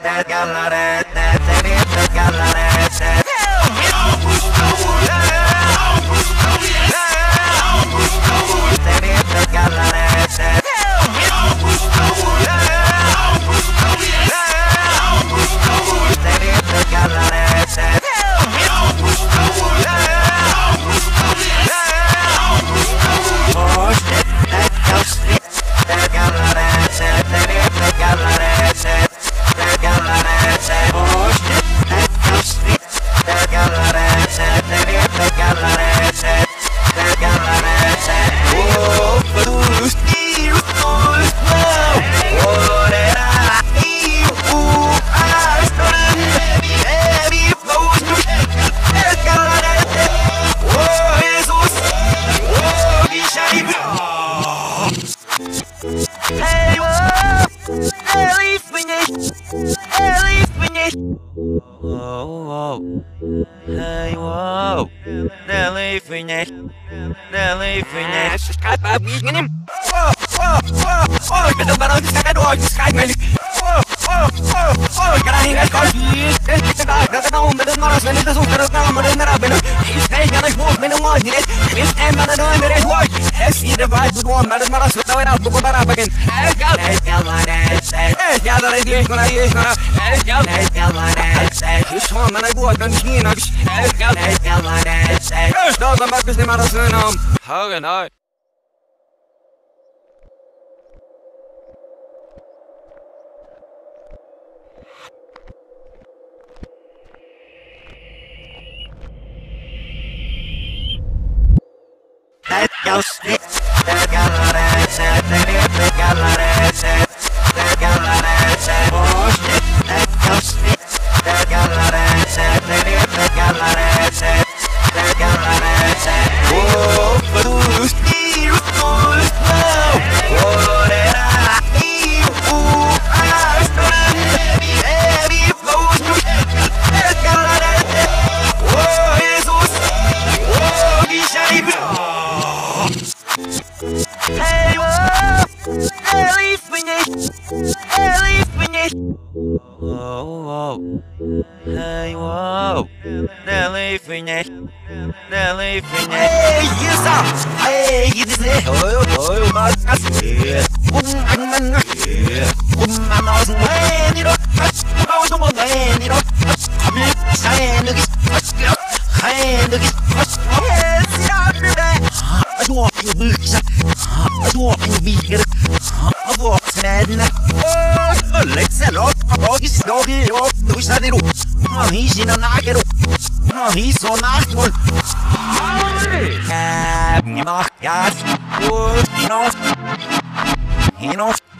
Hey, whoa, Nelly finish, Nelly finish. Sky baby, get him. Oh, get the battle, sky dog, sky man. Oh, get a got you. The guy doesn't know, but it's not as many as the come, but it's not been. He's staying on his wolf, men and one, he's staying on the door, but it's white. As he divides with one, but it's not as with the way out to go back again. I got it, tell my dad, yeah, that is gonna use, I got it, tell my dad, you saw me, I go out and see, I got it, tell my dad, first dog, I'm back to the marathon, how can I? Hey, whoa, Nelly finish, Nelly finish. Hey, yes, hey, this is it. Oh, my God. Yeah. He's in a nugget. He's so nice. You know,